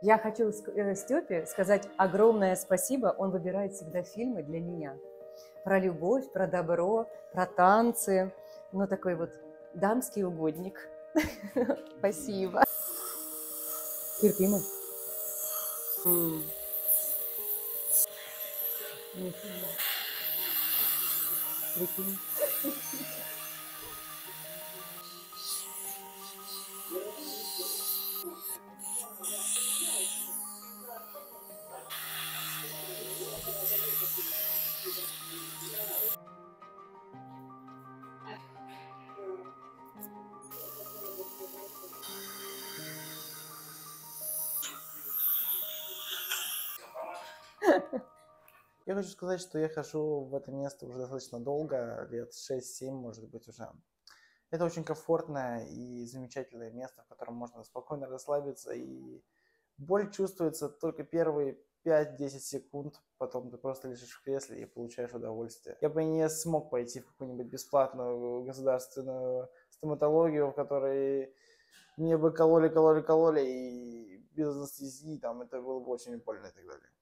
Я хочу Степе сказать огромное спасибо. Он выбирает всегда фильмы для меня. Про любовь, про добро, про танцы. Ну, такой вот дамский угодник. Спасибо. Терпимо. Прикинь. Я хочу сказать, что я хожу в это место уже достаточно долго, лет 6-7, может быть, уже. Это очень комфортное и замечательное место, в котором можно спокойно расслабиться, и боль чувствуется только первые 5-10 секунд, потом ты просто лежишь в кресле и получаешь удовольствие. Я бы не смог пойти в какую-нибудь бесплатную государственную стоматологию, в которой мне бы кололи, и без анестезии, там это было бы очень больно и так далее.